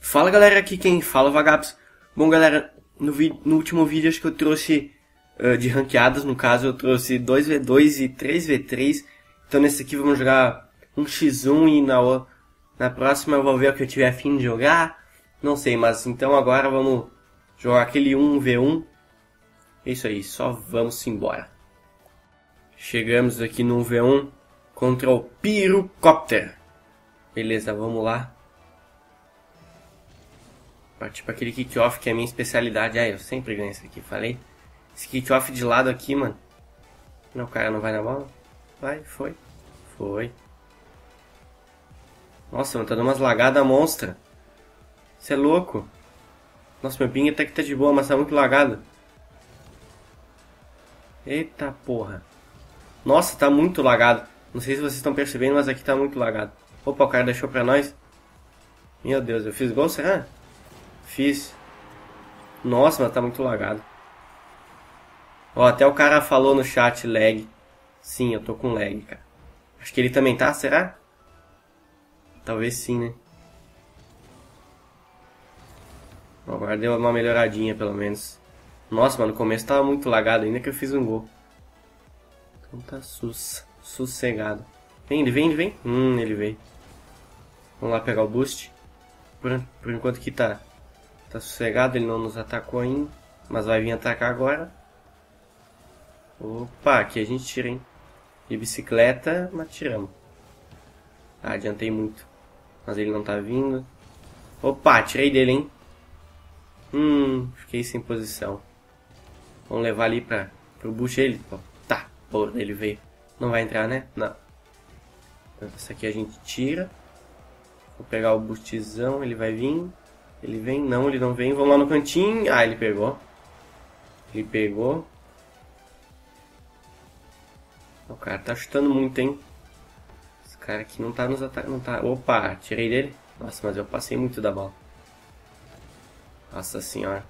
Fala galera, aqui quem fala é o Vagaps. Bom galera, no último vídeo acho que eu trouxe de ranqueadas, no caso eu trouxe 2v2 e 3v3. Então nesse aqui vamos jogar um x1 e na próxima eu vou ver o que eu tiver afim de jogar. Não sei, mas então agora vamos jogar aquele 1v1. É isso aí, só vamos embora. Chegamos aqui no 1v1 contra o Pyrocopter. Beleza, vamos lá. Partir para aquele kick-off que é a minha especialidade. Eu sempre ganho isso aqui, falei. Esse kick-off de lado aqui, mano. Não, o cara não vai na bola. Vai, foi. Foi. Nossa, mano, tá dando umas lagadas monstra. Você é louco. Nossa, meu ping até que tá de boa, mas tá muito lagado. Eita porra. Nossa, tá muito lagado. Não sei se vocês estão percebendo, mas aqui tá muito lagado. Opa, o cara deixou pra nós. Meu Deus, eu fiz gol, será? Fiz. Nossa, mas tá muito lagado. Ó, até o cara falou no chat lag. Sim, eu tô com lag, cara. Acho que ele também tá, será? Talvez sim, né? Agora deu uma melhoradinha, pelo menos. Nossa, mano, no começo tava muito lagado, ainda que eu fiz um gol. Então tá sossegado. Vem, ele vem, ele vem. Ele veio. Vamos lá pegar o boost. Por enquanto que tá sossegado, ele não nos atacou ainda. Mas vai vir atacar agora. Opa, aqui a gente tira, hein. De bicicleta, mas tiramos. Ah, adiantei muito. Mas ele não tá vindo. Opa, tirei dele, hein. Fiquei sem posição. Vamos levar ali pro boost ele. Tá, porra, ele veio. Não vai entrar, né? Não. Então, essa aqui a gente tira. Vou pegar o boostzão, ele vai vir. Ele vem, não, ele não vem. Vamos lá no cantinho. Ah, ele pegou. Ele pegou. O cara tá chutando muito, hein? Esse cara aqui não tá nos atacando. Não tá. Opa, tirei dele. Nossa, mas eu passei muito da bola. Nossa senhora.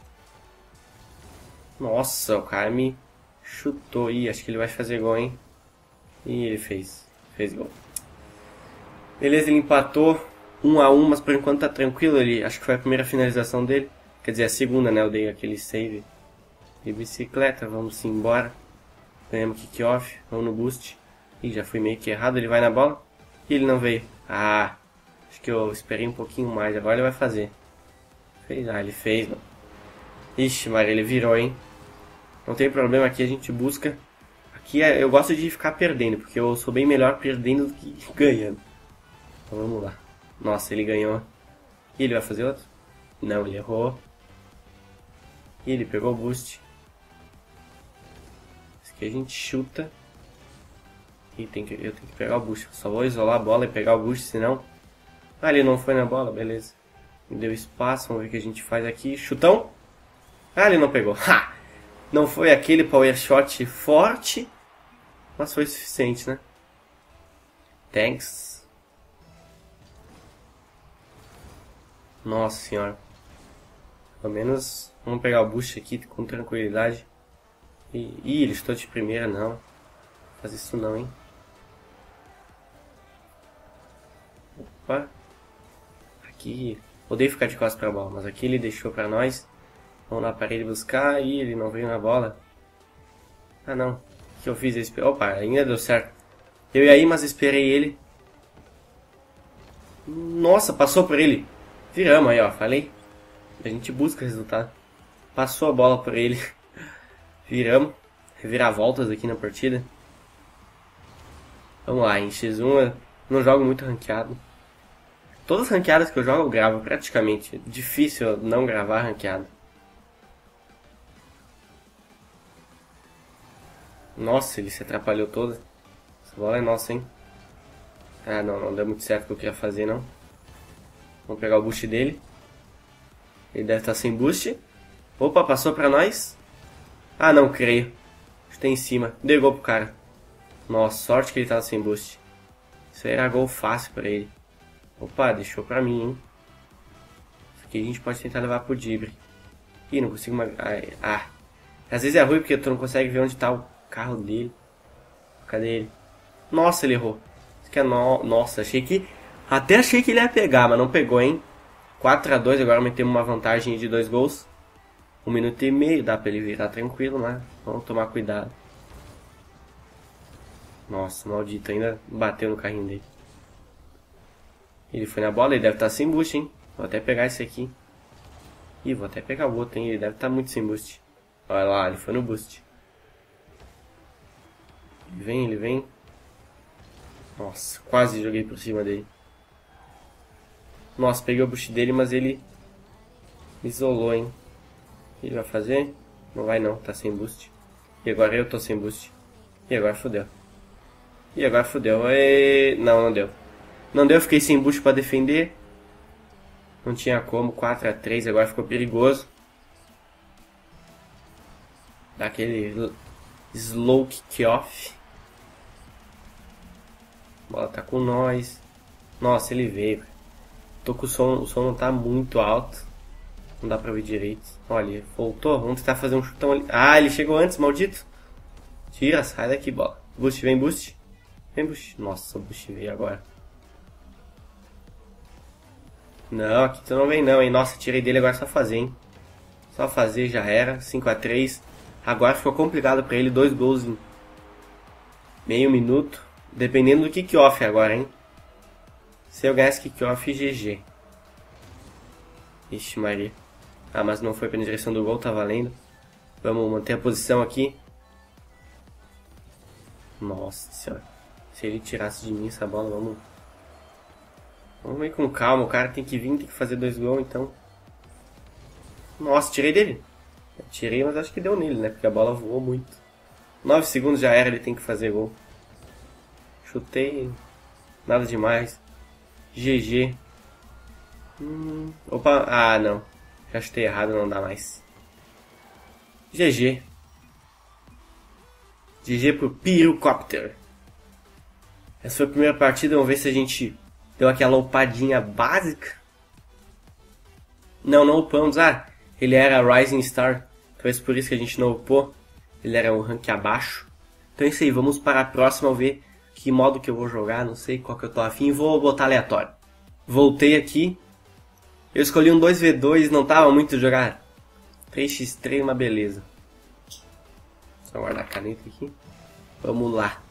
Nossa, o cara me chutou. Ih, acho que ele vai fazer gol, hein? Ih, ele fez. Fez gol. Beleza, ele empatou 1 a 1, mas por enquanto tá tranquilo. Ele, acho que foi a primeira finalização dele. Quer dizer, a segunda, né? Eu dei aquele save de bicicleta. Vamos embora. Ganhamos kick-off. Vamos no boost. Ih, já fui meio que errado. Ele vai na bola. E ele não veio. Ah, acho que eu esperei um pouquinho mais. Agora ele vai fazer. Fez? Ah, ele fez, mano. Ixi, Maria, ele virou, hein? Não tem problema, aqui a gente busca. Aqui eu gosto de ficar perdendo, porque eu sou bem melhor perdendo do que ganhando. Então vamos lá. Nossa, ele ganhou. E ele vai fazer outro? Não, ele errou. E ele pegou o boost. Esse aqui a gente chuta. E eu tenho que pegar o boost. Só vou isolar a bola e pegar o boost, senão... Ah, ele não foi na bola, beleza. Me deu espaço, vamos ver o que a gente faz aqui. Chutão. Ah, ele não pegou. Ha! Não foi aquele power shot forte, mas foi suficiente, né? Thanks. Nossa senhora. Pelo menos vamos pegar o boost aqui com tranquilidade. Ih, ele estou de primeira, não. Faz isso não, hein? Opa. Aqui. Odeio ficar de costas pra bola, mas aqui ele deixou pra nós. Vamos lá para ele buscar. E ele não veio na bola. Ah, não. O que eu fiz? Opa, ainda deu certo. Eu ia aí, mas esperei ele. Nossa, passou por ele. Viramos aí, ó. Falei. A gente busca resultado. Passou a bola por ele. Viramos. Reviravoltas aqui na partida. Vamos lá, em X1 eu não jogo muito ranqueado. Todas as ranqueadas que eu jogo eu gravo praticamente. É difícil não gravar ranqueado. Nossa, ele se atrapalhou todo. Essa bola é nossa, hein? Ah, não deu muito certo o que eu queria fazer, não. Vamos pegar o boost dele. Ele deve estar sem boost. Opa, passou pra nós. Ah, não, creio. Chutei em cima. Deu gol pro cara. Nossa, sorte que ele tava sem boost. Isso aí era gol fácil pra ele. Opa, deixou pra mim, hein? Isso aqui a gente pode tentar levar pro Dibre. Ih, não consigo mais... Ah. Às vezes é ruim porque tu não consegue ver onde tá o carro dele. Cadê ele? Nossa, ele errou. Isso aqui é Nossa, achei que... Até achei que ele ia pegar, mas não pegou, hein? 4-2, agora metemos uma vantagem de 2 gols. 1 minuto e meio, dá pra ele virar tranquilo, né? Vamos tomar cuidado. Nossa, maldito, ainda bateu no carrinho dele. Ele foi na bola, ele deve estar sem boost, hein? Vou até pegar esse aqui. Ih, vou até pegar o outro, hein? Ele deve estar muito sem boost. Olha lá, ele foi no boost. Ele vem, ele vem. Nossa, quase joguei por cima dele. Nossa, peguei o boost dele, mas ele me isolou, hein? O que ele vai fazer? Não vai não, tá sem boost. E agora eu tô sem boost. E agora fodeu. E agora fodeu. Não, não deu. Não deu, fiquei sem boost pra defender. Não tinha como, 4-3, agora ficou perigoso. Dá aquele slow kick off. A bola tá com nós. Nossa, ele veio. Tô com o som não tá muito alto. Não dá pra ouvir direito. Olha, ele voltou. Vamos tentar fazer um chutão ali. Ah, ele chegou antes, maldito. Tira, sai daqui, bola. Boost, vem boost. Vem boost. Nossa, o boost veio agora. Não, aqui tu não vem não, hein. Nossa, tirei dele, agora é só fazer, hein. Só fazer, já era. 5-3. Agora ficou complicado pra ele. 2 gols em meio minuto. Dependendo do kick-off agora, hein. Se eu ganhar esse kick-off, GG. Ixi, Maria. Ah, mas não foi pra direção do gol, tá valendo. Vamos manter a posição aqui. Nossa senhora. Se ele tirasse de mim essa bola, vamos ir com calma. O cara tem que vir, tem que fazer 2 gols, então. Nossa, tirei dele. Eu tirei, mas acho que deu nele, né? Porque a bola voou muito. 9 segundos já era, ele tem que fazer gol. Chutei. Nada demais. GG. Opa, ah não. Já chutei errado, não dá mais. GG. GG pro Pirocopter. Essa foi a primeira partida, vamos ver se a gente deu aquela upadinha básica. Não upamos. Ah, ele era Rising Star. Talvez por isso que a gente não upou. Ele era um rank abaixo. Então é isso aí, vamos para a próxima ver que modo que eu vou jogar. Não sei qual que eu tô afim. Vou botar aleatório. Voltei aqui. Eu escolhi um 2v2, não tava muito jogar 3x3, uma beleza. Só guardar a caneta aqui. Vamos lá.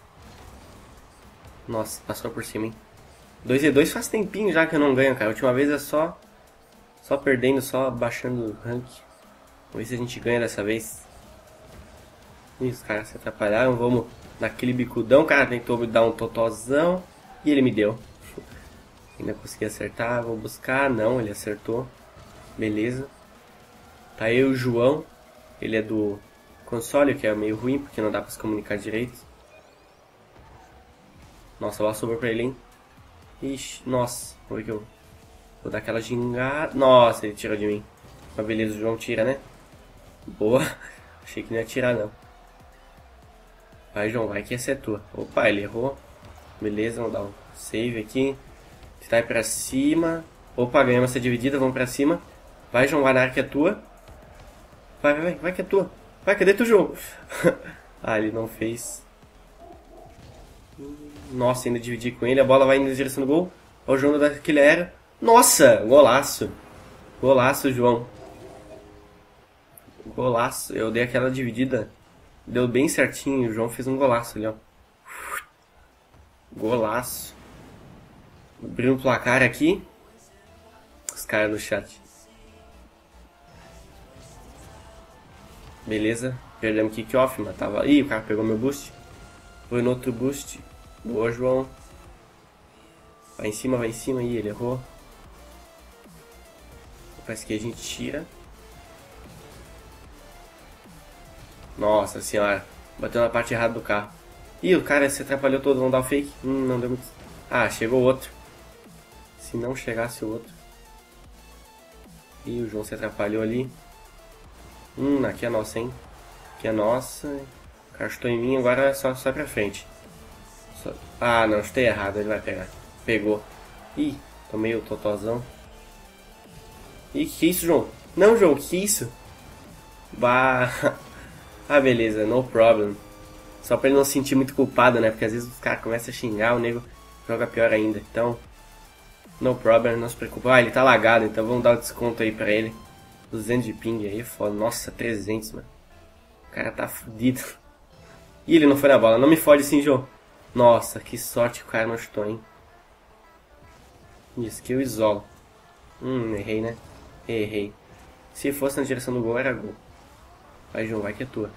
Nossa, passou por cima, hein. 2v2 faz tempinho já que eu não ganho, cara. A última vez é só perdendo, só baixando o rank. Vamos ver se a gente ganha dessa vez. Ih, os caras se atrapalharam. Vamos naquele bicudão. O cara tentou me dar um totozão e ele me deu. Ainda consegui acertar. Vou buscar. Não, ele acertou. Beleza. Tá aí o João. Ele é do console, que é meio ruim porque não dá pra se comunicar direito. Nossa, a bola sobrou pra ele, hein. Ixi, nossa. Vamos ver que eu vou dar aquela gingada. Nossa, ele tirou de mim. Mas beleza, o João tira, né? Boa. Achei que não ia tirar, não. Vai, João, vai que essa é tua. Opa, ele errou. Beleza, vamos dar um save aqui. Tentar ir pra cima. Opa, ganhamos essa dividida, vamos pra cima. Vai, João, vai na área que é tua. Vai que é tua. Vai, cadê teu jogo? Ah, ele não fez. Nossa, ainda dividi com ele. A bola vai indo na direção do gol. Olha o João daquele era. Nossa, golaço. Golaço, João. Golaço. Eu dei aquela dividida. Deu bem certinho. O João fez um golaço ali, ó. Golaço. Abrindo o placar aqui. Os caras no chat. Beleza. Perdemos kick-off, mas tava... Ih, o cara pegou meu boost. Foi no outro boost. Boa, João. Vai em cima. Ih, ele errou. Parece que a gente tira. Nossa senhora. Bateu na parte errada do carro. Ih, o cara se atrapalhou todo. Vamos dar o fake. Não deu muito. Ah, chegou o outro. Se não chegasse o outro. Ih, o João se atrapalhou ali. Aqui é nossa, hein. Aqui é nossa. O cara chutou em mim, agora é só pra frente. Ah, não, chutei errado, ele vai pegar. Pegou. Ih, tomei o totozão. Ih, que isso, João? Não, João, que isso? Bah. Ah, beleza, no problem. Só pra ele não se sentir muito culpado, né? Porque às vezes os caras começam a xingar, o nego joga pior ainda. Então, No problem, não se preocupe. Ah, ele tá lagado, então vamos dar um desconto aí pra ele. 200 de ping aí, foda. Nossa, 300, mano. O cara tá fudido. Ih, ele não foi na bola. Não me fode assim, João. Nossa, que sorte que o cara não chutou, hein. Isso que eu isolo. Errei, né? Errei. Se fosse na direção do gol, era gol. Vai, João, vai que é tua.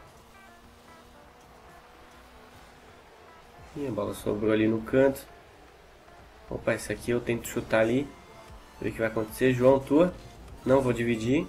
E a bola sobrou ali no canto. Opa, esse aqui eu tento chutar ali. Ver o que vai acontecer. João, tua. Não vou dividir.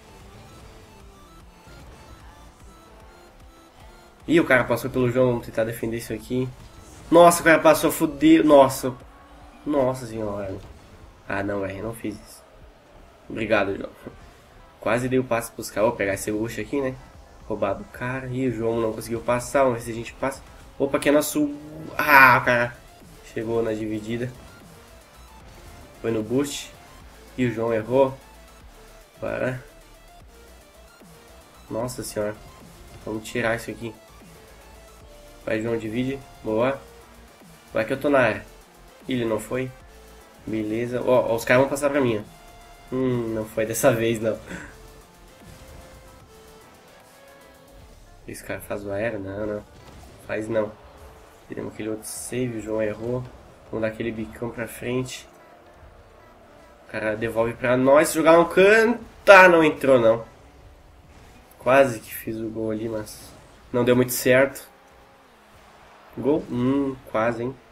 Ih, o cara passou pelo João. Vamos tentar defender isso aqui. Nossa, o cara passou, fudeu. Nossa. Nossa senhora. Ah, não, velho. Não fiz isso. Obrigado, João. Quase dei o passe pros caras. Vou pegar esse luxo aqui, né? Roubado o cara. Ih, o João não conseguiu passar. Vamos ver se a gente passa. Opa, aqui é nosso... Ah, o cara chegou na dividida. Foi no boost. E o João errou. Para. Nossa senhora. Vamos tirar isso aqui. Vai, João, divide. Boa. Vai que eu tô na área. Ele não foi. Beleza. Ó, os caras vão passar pra mim, ó. Não foi dessa vez, não. Esse cara faz o aéreo? Não. Faz não. Tiramos aquele outro save, o João errou. Vamos dar aquele bicão pra frente. O cara devolve pra nós. Jogar no canto. Ah, não entrou, não. Quase que fiz o gol ali, mas não deu muito certo. Gol? Quase, hein.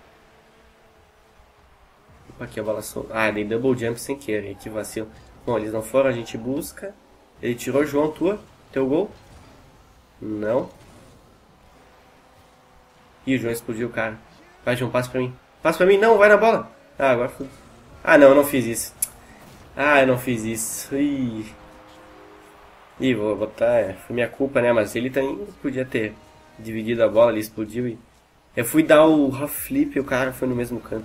Opa, aqui a bola solta. Ah, dei double jump sem querer. Que vacilo. Bom, eles não foram, a gente busca. Ele tirou, João, tua. Teu gol? Não. Ih, o João explodiu o cara. Vai, João, passa pra mim. Passa pra mim, não, vai na bola. Ah, agora foi. Ah, não, eu não fiz isso. Ah, eu não fiz isso. Ih, vou botar. Foi minha culpa, né? Mas ele também podia ter dividido a bola, ele explodiu e. Eu fui dar o half flip e o cara foi no mesmo canto.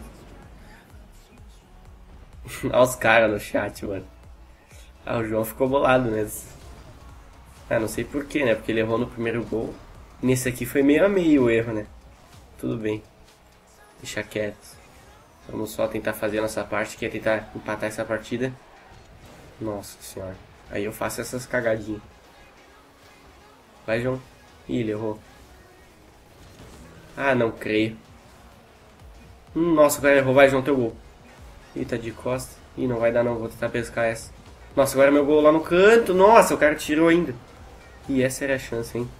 Olha os caras no chat, mano. Ah, o João ficou bolado mesmo. Ah, não sei porquê, né? Porque ele errou no primeiro gol. Nesse aqui foi meio a meio o erro, né? Tudo bem. Deixa quieto. Vamos só tentar fazer a nossa parte, que é tentar empatar essa partida. Nossa senhora. Aí eu faço essas cagadinhas. Vai, João. Ih, ele errou. Ah, não creio. Nossa, o cara errou. Vai, João, teu gol. Ih, tá de costa. Ih, não vai dar não. Vou tentar pescar essa. Nossa, agora é meu gol lá no canto. Nossa, o cara tirou ainda. E essa era a chance, hein.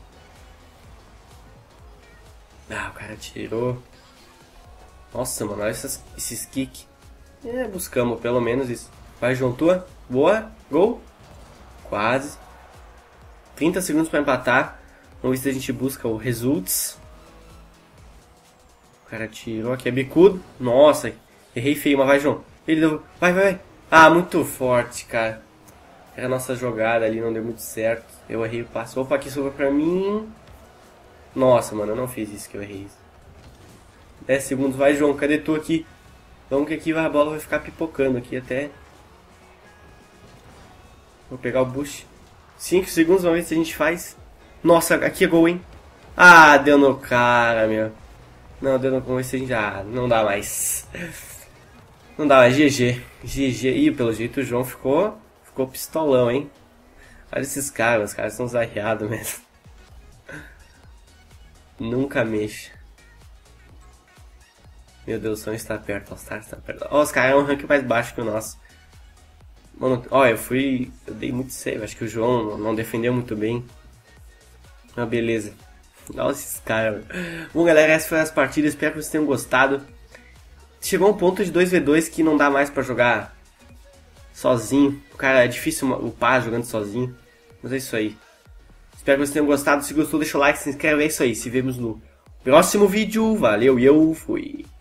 Ah, o cara tirou. Nossa, mano, olha esses kicks. É, buscamos pelo menos isso. Vai, João, tua. Boa. Gol. Quase. 30 segundos pra empatar. Vamos ver se a gente busca o results. O cara tirou. Aqui é bicudo. Nossa, errei feio, mas vai, João. Ele deu... Vai. Ah, muito forte, cara. Era a nossa jogada ali, não deu muito certo. Eu errei o passe. Opa, aqui sobrou pra mim. Nossa, mano, eu não fiz isso que eu errei isso. 10 segundos, vai, João, cadê tu aqui? Vamos que aqui a bola vai ficar pipocando aqui até. Vou pegar o boost. 5 segundos, vamos ver se a gente faz. Nossa, aqui é gol, hein? Ah, deu no cara, meu. Não, deu no... Vamos ver se a gente... Ah, não dá mais. Não dá mais, GG. GG. Ih, pelo jeito o João ficou pistolão, hein? Olha esses caras, os caras são zarreados mesmo. Nunca mexa. Meu Deus, o som está perto, o Star está perto. Ó, os caras é um rank mais baixo que o nosso. Mano, ó, eu dei muito save, acho que o João não defendeu muito bem. Ah, beleza. Olha esses caras. Bom, galera, essas foram as partidas, espero que vocês tenham gostado. Chegou um ponto de 2v2 que não dá mais pra jogar sozinho. O cara, é difícil upar jogando sozinho. Mas é isso aí. Espero que vocês tenham gostado. Se gostou, deixa o like, se inscreve. É isso aí. Se vemos no próximo vídeo. Valeu e eu fui.